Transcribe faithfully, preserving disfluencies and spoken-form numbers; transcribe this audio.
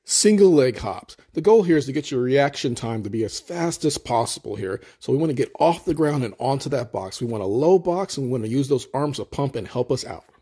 single leg hops. The goal here is to get your reaction time to be as fast as possible here. So we want to get off the ground and onto that box. We want a low box, and we want to use those arms to pump and help us out.